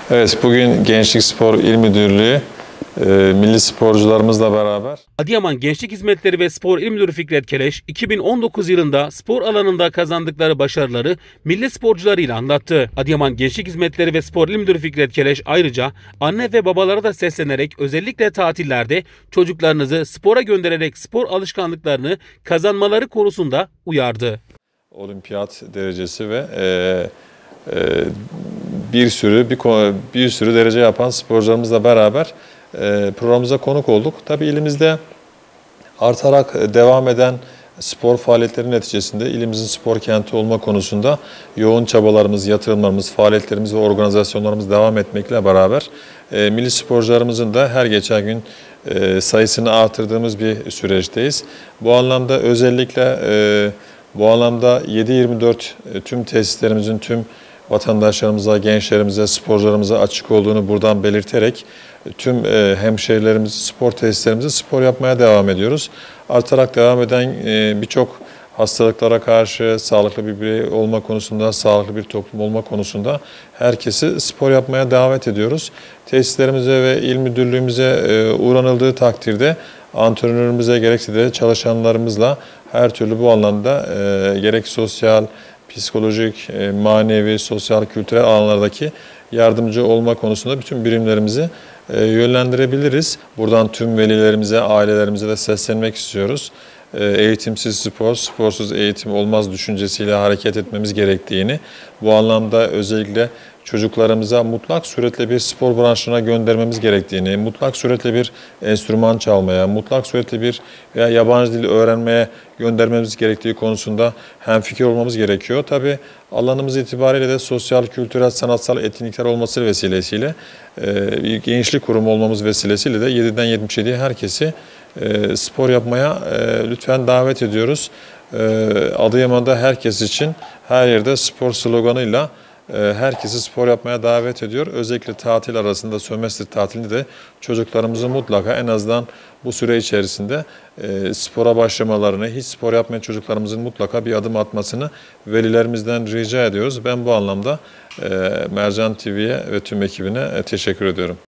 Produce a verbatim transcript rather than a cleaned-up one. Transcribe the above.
Evet, bugün Gençlik Spor İl Müdürlüğü e, milli sporcularımızla beraber Adıyaman Gençlik Hizmetleri ve Spor İl Müdürü Fikret Keleş, iki bin on dokuz yılında spor alanında kazandıkları başarıları milli sporcularıyla anlattı. Adıyaman Gençlik Hizmetleri ve Spor İl Müdürü Fikret Keleş ayrıca anne ve babalara da seslenerek özellikle tatillerde çocuklarınızı spora göndererek spor alışkanlıklarını kazanmaları konusunda uyardı. olimpiyat derecesi ve e, e, bir sürü bir, bir sürü derece yapan sporcularımızla beraber e, programımıza konuk olduk. Tabii ilimizde artarak devam eden spor faaliyetleri neticesinde ilimizin spor kenti olma konusunda yoğun çabalarımız, yatırımlarımız, faaliyetlerimiz ve organizasyonlarımız devam etmekle beraber e, milli sporcularımızın da her geçen gün e, sayısını artırdığımız bir süreçteyiz. Bu anlamda özellikle e, bu anlamda yedi yirmi dört e, tüm tesislerimizin tüm vatandaşlarımıza, gençlerimize, sporcularımıza açık olduğunu buradan belirterek tüm e, hemşehrilerimiz, spor tesislerimize spor yapmaya devam ediyoruz. Artarak devam eden e, birçok hastalıklara karşı sağlıklı bir birey olma konusunda, sağlıklı bir toplum olma konusunda herkesi spor yapmaya davet ediyoruz. Tesislerimize ve il müdürlüğümüze e, uğranıldığı takdirde antrenörümüze gerekse de çalışanlarımızla her türlü bu alanda e, gerek sosyal, psikolojik, e, manevi, sosyal, kültürel alanlardaki yardımcı olma konusunda bütün birimlerimizi e, yönlendirebiliriz. Buradan tüm velilerimize, ailelerimize de seslenmek istiyoruz. E, eğitimsiz spor, sporsuz eğitim olmaz düşüncesiyle hareket etmemiz gerektiğini, bu anlamda özellikle çocuklarımıza mutlak suretle bir spor branşına göndermemiz gerektiğini, mutlak suretle bir enstrüman çalmaya, mutlak suretle bir veya yabancı dil öğrenmeye göndermemiz gerektiği konusunda hemfikir olmamız gerekiyor. Tabii alanımız itibariyle de sosyal, kültürel, sanatsal etkinlikler olması vesilesiyle, e, gençlik kurumu olmamız vesilesiyle de yediden yetmiş yediye herkesi e, spor yapmaya e, lütfen davet ediyoruz. E, Adıyaman'da herkes için her yerde spor sloganıyla herkesi spor yapmaya davet ediyor. Özellikle tatil arasında, sömestr tatilinde de çocuklarımızı mutlaka en azından bu süre içerisinde e, spora başlamalarını, hiç spor yapmayan çocuklarımızın mutlaka bir adım atmasını velilerimizden rica ediyoruz. Ben bu anlamda e, Mercan T V'ye ve tüm ekibine e, teşekkür ediyorum.